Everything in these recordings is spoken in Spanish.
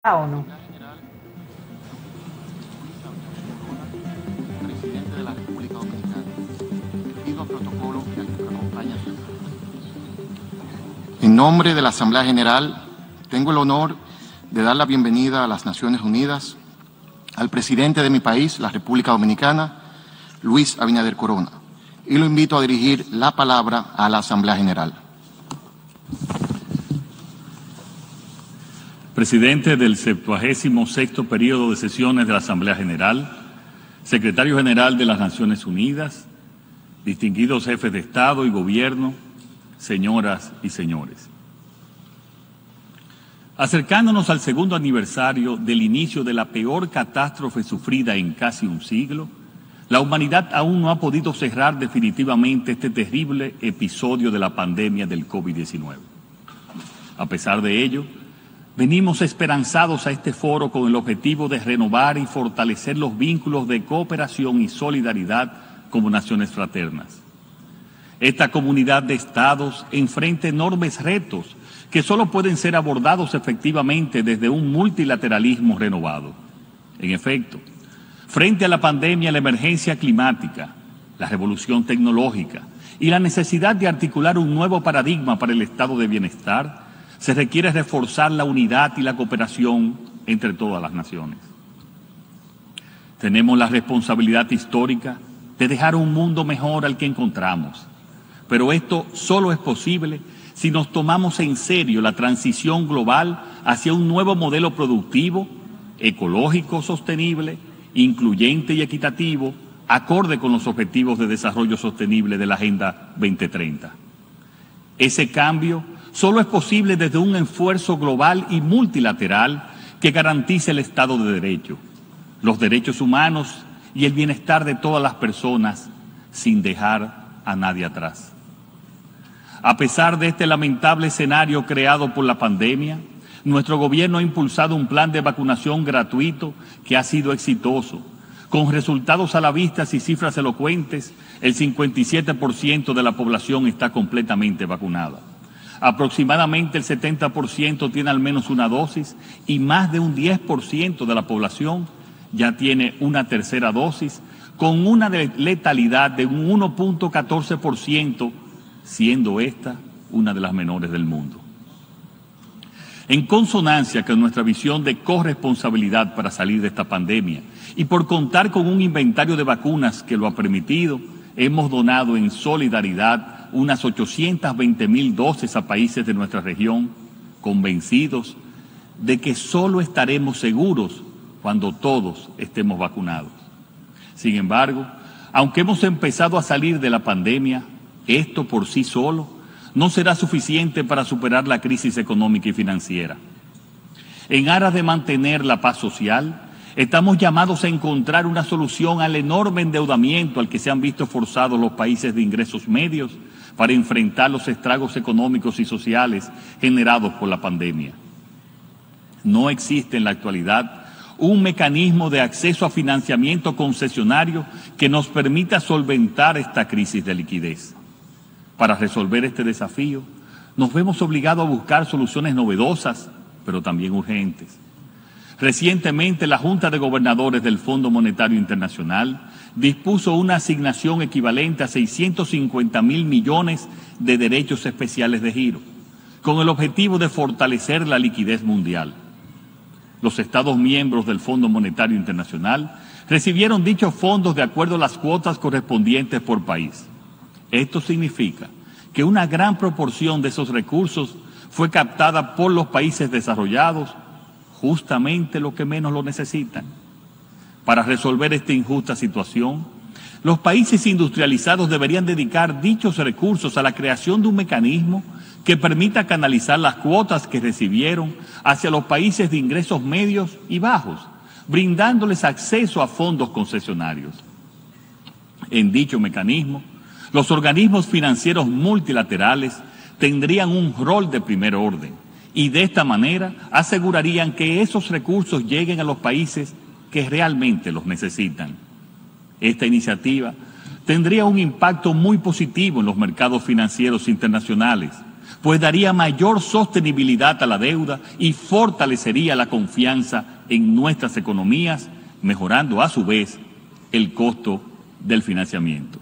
¿O no? Presidente de la República Dominicana, pido al protocolo que acompaña. En nombre de la Asamblea General, tengo el honor de dar la bienvenida a las Naciones Unidas al presidente de mi país, la República Dominicana, Luis Abinader Corona, y lo invito a dirigir la palabra a la Asamblea General. Presidente del 76º periodo de sesiones de la Asamblea General, Secretario General de las Naciones Unidas, distinguidos jefes de Estado y Gobierno, señoras y señores. Acercándonos al segundo aniversario del inicio de la peor catástrofe sufrida en casi un siglo, la humanidad aún no ha podido cerrar definitivamente este terrible episodio de la pandemia del COVID-19. A pesar de ello, venimos esperanzados a este foro con el objetivo de renovar y fortalecer los vínculos de cooperación y solidaridad como naciones fraternas. Esta comunidad de estados enfrenta enormes retos que solo pueden ser abordados efectivamente desde un multilateralismo renovado. En efecto, frente a la pandemia, la emergencia climática, la revolución tecnológica y la necesidad de articular un nuevo paradigma para el estado de bienestar, se requiere reforzar la unidad y la cooperación entre todas las naciones. Tenemos la responsabilidad histórica de dejar un mundo mejor al que encontramos, pero esto solo es posible si nos tomamos en serio la transición global hacia un nuevo modelo productivo, ecológico, sostenible, incluyente y equitativo, acorde con los objetivos de desarrollo sostenible de la Agenda 2030. Ese cambio solo es posible desde un esfuerzo global y multilateral que garantice el Estado de Derecho, los derechos humanos y el bienestar de todas las personas, sin dejar a nadie atrás. A pesar de este lamentable escenario creado por la pandemia, nuestro gobierno ha impulsado un plan de vacunación gratuito que ha sido exitoso, con resultados a la vista y cifras elocuentes. El 57% de la población está completamente vacunada. Aproximadamente el 70% tiene al menos una dosis y más de un 10% de la población ya tiene una tercera dosis, con una letalidad de un 1.14%, siendo esta una de las menores del mundo. En consonancia con nuestra visión de corresponsabilidad para salir de esta pandemia y por contar con un inventario de vacunas que lo ha permitido, hemos donado en solidaridad unas 820,000 dosis a países de nuestra región, convencidos de que solo estaremos seguros cuando todos estemos vacunados. Sin embargo, aunque hemos empezado a salir de la pandemia, esto por sí solo no será suficiente para superar la crisis económica y financiera. En aras de mantener la paz social, estamos llamados a encontrar una solución al enorme endeudamiento al que se han visto forzados los países de ingresos medios para enfrentar los estragos económicos y sociales generados por la pandemia. No existe en la actualidad un mecanismo de acceso a financiamiento concesionario que nos permita solventar esta crisis de liquidez. Para resolver este desafío, nos vemos obligados a buscar soluciones novedosas, pero también urgentes. Recientemente, la Junta de Gobernadores del Fondo Monetario Internacional dispuso una asignación equivalente a 650,000 millones de derechos especiales de giro, con el objetivo de fortalecer la liquidez mundial. Los Estados miembros del Fondo Monetario Internacional recibieron dichos fondos de acuerdo a las cuotas correspondientes por país. Esto significa que una gran proporción de esos recursos fue captada por los países desarrollados, justamente los que menos lo necesitan. Para resolver esta injusta situación, los países industrializados deberían dedicar dichos recursos a la creación de un mecanismo que permita canalizar las cuotas que recibieron hacia los países de ingresos medios y bajos, brindándoles acceso a fondos concesionarios. En dicho mecanismo, los organismos financieros multilaterales tendrían un rol de primer orden y de esta manera asegurarían que esos recursos lleguen a los países que realmente los necesitan. Esta iniciativa tendría un impacto muy positivo en los mercados financieros internacionales, pues daría mayor sostenibilidad a la deuda y fortalecería la confianza en nuestras economías, mejorando a su vez el costo del financiamiento.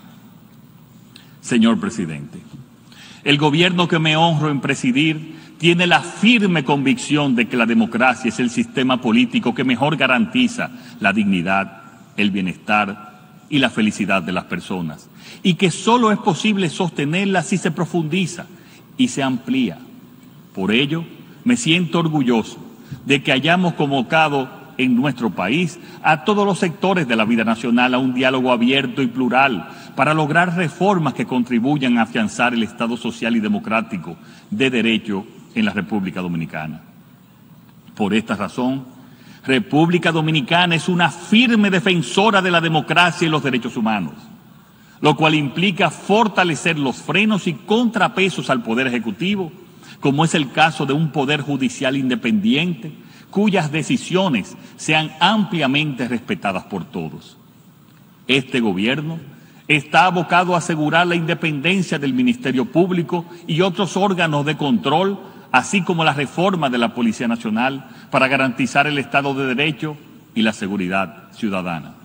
Señor presidente, el gobierno que me honro en presidir tiene la firme convicción de que la democracia es el sistema político que mejor garantiza la dignidad, el bienestar y la felicidad de las personas, y que solo es posible sostenerla si se profundiza y se amplía. Por ello, me siento orgulloso de que hayamos convocado en nuestro país a todos los sectores de la vida nacional a un diálogo abierto y plural para lograr reformas que contribuyan a afianzar el Estado social y democrático de derecho en la República Dominicana. Por esta razón, República Dominicana es una firme defensora de la democracia y los derechos humanos, lo cual implica fortalecer los frenos y contrapesos al Poder Ejecutivo, como es el caso de un Poder Judicial independiente, cuyas decisiones sean ampliamente respetadas por todos. Este gobierno está abocado a asegurar la independencia del Ministerio Público y otros órganos de control, así como la reforma de la Policía Nacional para garantizar el Estado de Derecho y la seguridad ciudadana.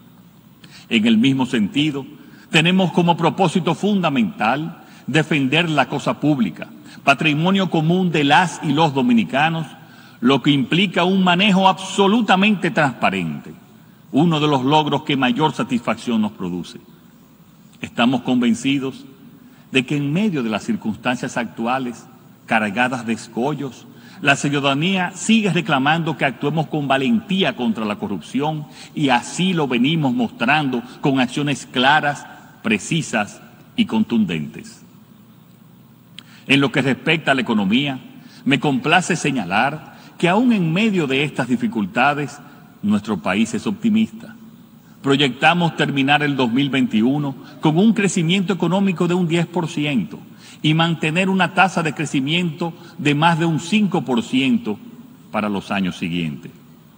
En el mismo sentido, tenemos como propósito fundamental defender la cosa pública, patrimonio común de las y los dominicanos, lo que implica un manejo absolutamente transparente, uno de los logros que mayor satisfacción nos produce. Estamos convencidos de que en medio de las circunstancias actuales, cargadas de escollos, la ciudadanía sigue reclamando que actuemos con valentía contra la corrupción y así lo venimos mostrando con acciones claras, precisas y contundentes. En lo que respecta a la economía, me complace señalar que aún en medio de estas dificultades, nuestro país es optimista. Proyectamos terminar el 2021 con un crecimiento económico de un 10% y mantener una tasa de crecimiento de más de un 5% para los años siguientes.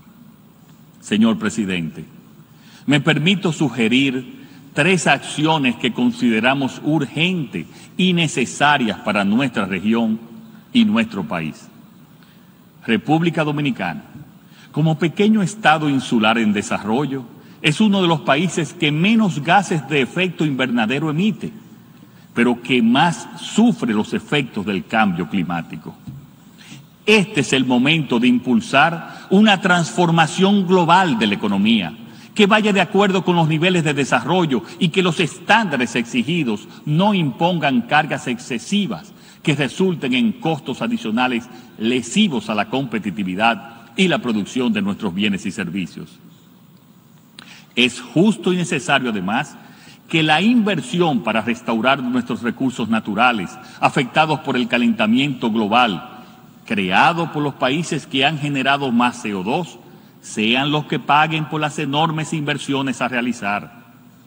Señor presidente, me permito sugerir 3 acciones que consideramos urgentes y necesarias para nuestra región y nuestro país. República Dominicana, como pequeño estado insular en desarrollo, es uno de los países que menos gases de efecto invernadero emite, pero que más sufre los efectos del cambio climático. Este es el momento de impulsar una transformación global de la economía, que vaya de acuerdo con los niveles de desarrollo y que los estándares exigidos no impongan cargas excesivas que resulten en costos adicionales lesivos a la competitividad y la producción de nuestros bienes y servicios. Es justo y necesario, además, que la inversión para restaurar nuestros recursos naturales afectados por el calentamiento global, creado por los países que han generado más CO2, sean los que paguen por las enormes inversiones a realizar.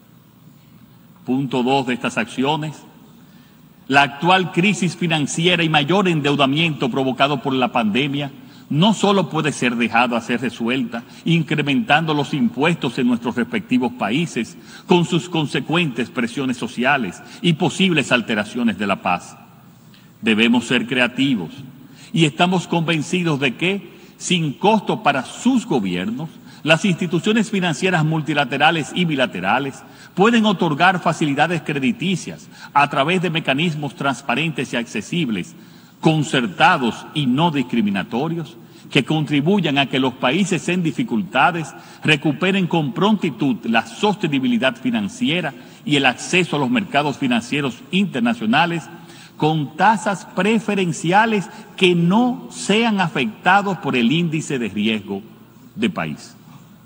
Punto 2 de estas acciones: la actual crisis financiera y mayor endeudamiento provocado por la pandemia no solo puede ser dejada a ser resuelta incrementando los impuestos en nuestros respectivos países con sus consecuentes presiones sociales y posibles alteraciones de la paz. Debemos ser creativos y estamos convencidos de que, sin costo para sus gobiernos, las instituciones financieras multilaterales y bilaterales pueden otorgar facilidades crediticias a través de mecanismos transparentes y accesibles, concertados y no discriminatorios, que contribuyan a que los países en dificultades recuperen con prontitud la sostenibilidad financiera y el acceso a los mercados financieros internacionales con tasas preferenciales que no sean afectados por el índice de riesgo de país.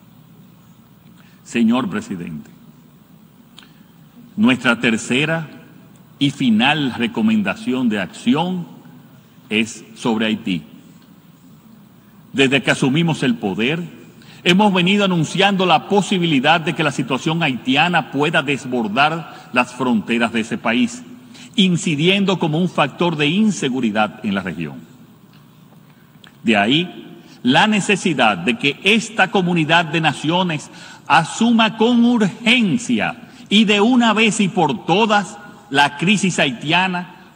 Señor presidente, nuestra tercera y final recomendación de acción es sobre Haití. Desde que asumimos el poder, hemos venido anunciando la posibilidad de que la situación haitiana pueda desbordar las fronteras de ese país, incidiendo como un factor de inseguridad en la región. De ahí la necesidad de que esta comunidad de naciones asuma con urgencia y de una vez y por todas la crisis haitiana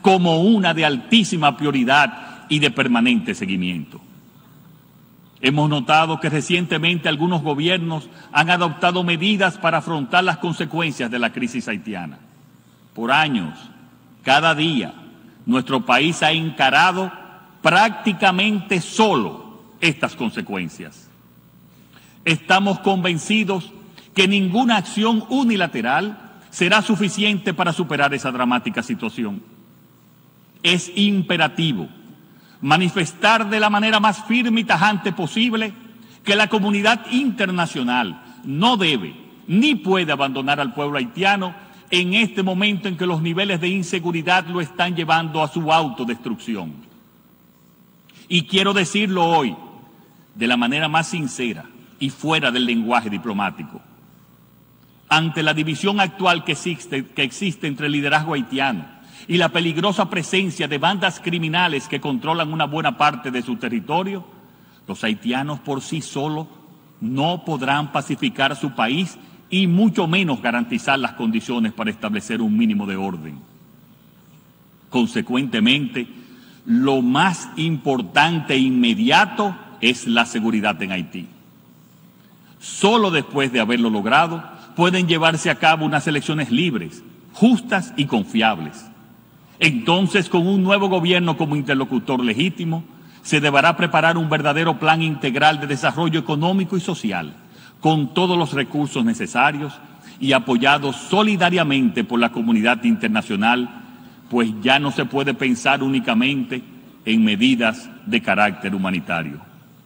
como una de altísima prioridad y de permanente seguimiento. Hemos notado que recientemente algunos gobiernos han adoptado medidas para afrontar las consecuencias de la crisis haitiana. Por años, cada día, nuestro país ha encarado prácticamente solo estas consecuencias. Estamos convencidos que ninguna acción unilateral será suficiente para superar esa dramática situación. Es imperativo manifestar de la manera más firme y tajante posible que la comunidad internacional no debe ni puede abandonar al pueblo haitiano en este momento en que los niveles de inseguridad lo están llevando a su autodestrucción. Y quiero decirlo hoy de la manera más sincera y fuera del lenguaje diplomático. Ante la división actual que existe entre el liderazgo haitiano y la peligrosa presencia de bandas criminales que controlan una buena parte de su territorio, los haitianos por sí solos no podrán pacificar su país y mucho menos garantizar las condiciones para establecer un mínimo de orden. Consecuentemente, lo más importante e inmediato es la seguridad en Haití. Solo después de haberlo logrado, pueden llevarse a cabo unas elecciones libres, justas y confiables. Entonces, con un nuevo gobierno como interlocutor legítimo, se deberá preparar un verdadero plan integral de desarrollo económico y social, con todos los recursos necesarios y apoyados solidariamente por la comunidad internacional, pues ya no se puede pensar únicamente en medidas de carácter humanitario.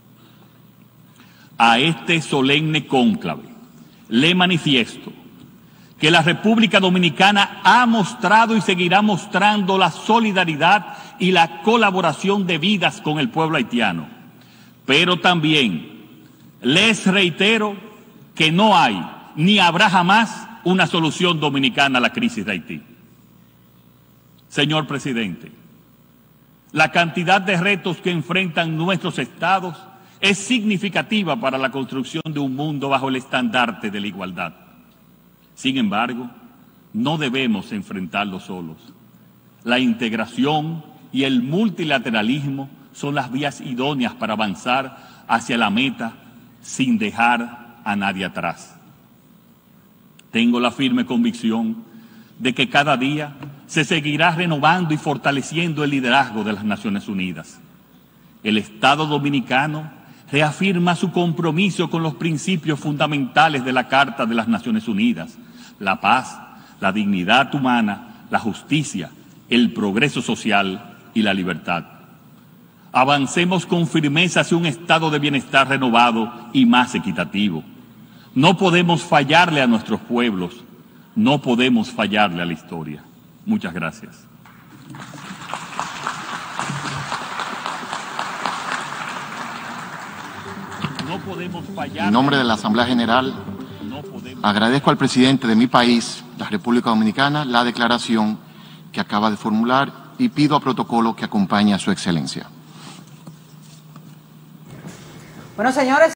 A este solemne cónclave le manifiesto que la República Dominicana ha mostrado y seguirá mostrando la solidaridad y la colaboración debidas con el pueblo haitiano. Pero también les reitero que no hay ni habrá jamás una solución dominicana a la crisis de Haití. Señor presidente, la cantidad de retos que enfrentan nuestros estados es significativa para la construcción de un mundo bajo el estandarte de la igualdad. Sin embargo, no debemos enfrentarlos solos. La integración y el multilateralismo son las vías idóneas para avanzar hacia la meta sin dejar a nadie atrás. Tengo la firme convicción de que cada día se seguirá renovando y fortaleciendo el liderazgo de las Naciones Unidas. El Estado dominicano reafirma su compromiso con los principios fundamentales de la Carta de las Naciones Unidas: la paz, la dignidad humana, la justicia, el progreso social y la libertad. Avancemos con firmeza hacia un estado de bienestar renovado y más equitativo. No podemos fallarle a nuestros pueblos, no podemos fallarle a la historia. Muchas gracias. No podemos fallar. En nombre de la Asamblea General, agradezco al presidente de mi país, la República Dominicana, la declaración que acaba de formular y pido a protocolo que acompañe a su excelencia. Bueno, señores.